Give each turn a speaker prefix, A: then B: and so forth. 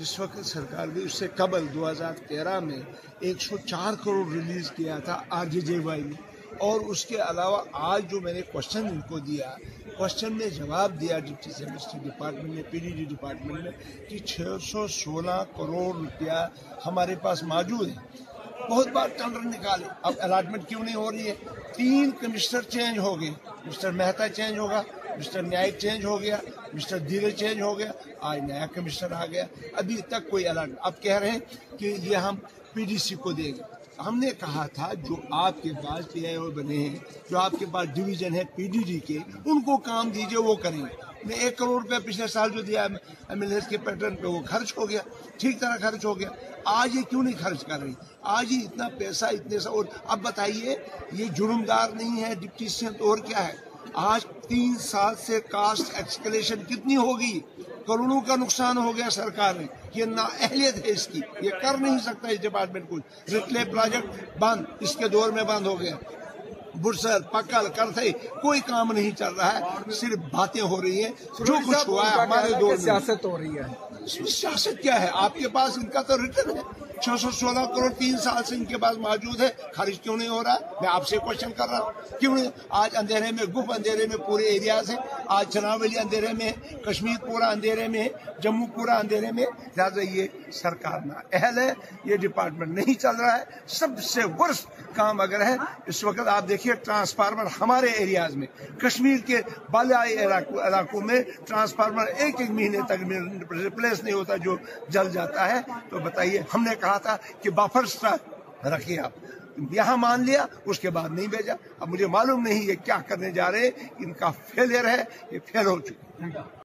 A: जिस वक्त सरकार भी उससे कबल 2013 में 104 करोड़ रिलीज किया था RGGVY में, और उसके अलावा आज जो मैंने क्वेश्चन इनको दिया, क्वेश्चन में जवाब दिया डिप्टी सेमेस्ट्री डिपार्टमेंट ने, PDD डिपार्टमेंट ने, कि 616 करोड़ रुपया हमारे पास मौजूद है। बहुत बार टेंडर निकाले, अब अलॉटमेंट क्यों नहीं हो रही है? 3 कमिश्नर चेंज हो गए, मिस्टर मेहता चेंज होगा, मिस्टर न्यायिक चेंज हो गया, मिस्टर धीरे चेंज हो गया, आज नया कमिश्नर आ गया, अभी तक कोई अलॉटमेंट। अब कह रहे हैं कि ये हम PDC को देंगे। हमने कहा था जो आपके पास PIO बने हैं, जो आपके पास डिवीजन है PDD के, उनको काम दीजिए, वो करेंगे। मैं 1 करोड़ रुपया पिछले साल जो दिया MLS के पैटर्न पे, वो खर्च हो गया, ठीक तरह खर्च हो गया। आज ये क्यों नहीं खर्च कर रही? आज ही इतना पैसा, इतने सा, और अब बताइए ये जुर्मदार नहीं है डिप्टी सीएम तो और क्या है? आज 3 साल से कास्ट एक्सकलेशन कितनी होगी, करोड़ों का नुकसान हो गया सरकार ने। ये नाअहलियत है इसकी, ये कर नहीं सकता इस डिपार्टमेंट कुछ। रिटले प्रोजेक्ट बंद, इसके दौर में बंद हो गया। बुरसर, पक्कल, करथई, कोई काम नहीं चल रहा है, सिर्फ बातें हो रही हैं। जो कुछ हुआ है हमारे दौर में,
B: सियासत हो रही है।
A: इसमें सियासत क्या है? आपके पास इनका तो रिटर्न है, 616 करोड़ 3 साल से इनके पास मौजूद है, खारिज क्यों नहीं हो रहा? मैं आपसे क्वेश्चन कर रहा हूँ, क्यों नहीं? आज अंधेरे में, गुप अंधेरे में पूरे एरियाज है। आज चेनाब वैली अंधेरे में है, कश्मीर पूरा अंधेरे में है, जम्मू पूरा अंधेरे में। लिहाजा ये सरकार ना अहल है, ये डिपार्टमेंट नहीं चल रहा है। सबसे वर्स्ट काम अगर है इस वक्त, आप देखिए ट्रांसफार्मर हमारे एरियाज में, कश्मीर के बालाई इलाकों में ट्रांसफार्मर एक महीने तक रिप्लेस नहीं होता, जो जल जाता है। तो बताइए, हमने कहा था कि बफर स्टॉक रखिए आप, यहाँ मान लिया, उसके बाद नहीं भेजा। अब मुझे मालूम नहीं ये क्या करने जा रहे हैं, इनका फेलियर है, ये फेल हो चुके।